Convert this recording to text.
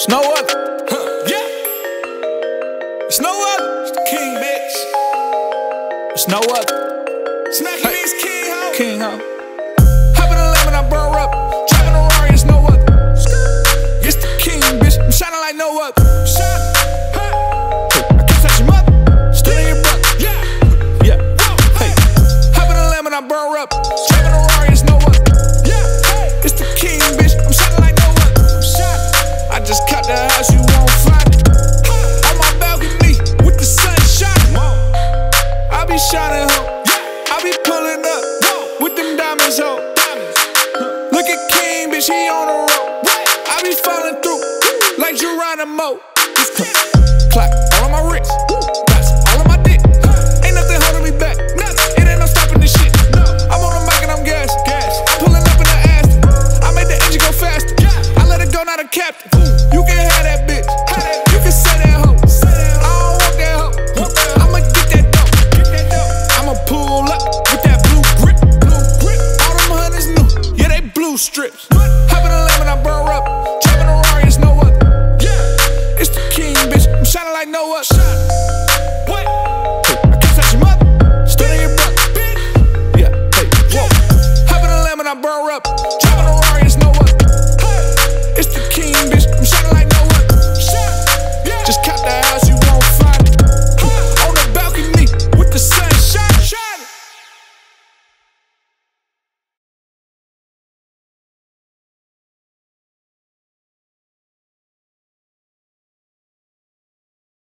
It's no other. Yeah. It's no other. It's the king, bitch. It's no other. Smacking these king ho. King ho. Hop in the lamb and I burn up. Driving a Rari, it's no other. It's the king, bitch. I'm shining like no other. I can't touch your mother. Still in your brother. Yeah. Yeah. Hey. Hop in the lamb and I burn up. Driving a Rari, it's no other. Yeah. It's the king, bitch. I'm shining like no other. I just cut the house, you won't find it. On my balcony with the sun shining. I be shining, ho. I be pulling up with them diamonds, ho. Look at King, bitch, he on the road. I be falling through like Geronimo. Clock all on my wrist, that's all on my dick. Ain't nothing holding me back. It ain't no stopping this shit. I'm on the mic and I'm gas. I'm pulling up in the Aston. I made the engine go faster. I let it go, not a captain. You can have that bitch. You can say that hoe. I don't want that hoe. I'ma get that dope. I'ma pull up with that blue grip. All them hunters new, yeah, they blue strips. Hop in the lamb and I burn up. Driving a Rari, it's no other. Yeah, it's the king, bitch. I'm shining like no other. What? I can't touch your mother. Still in your brother. Yeah, hey, whoa. Hop in the lamb and I burn up.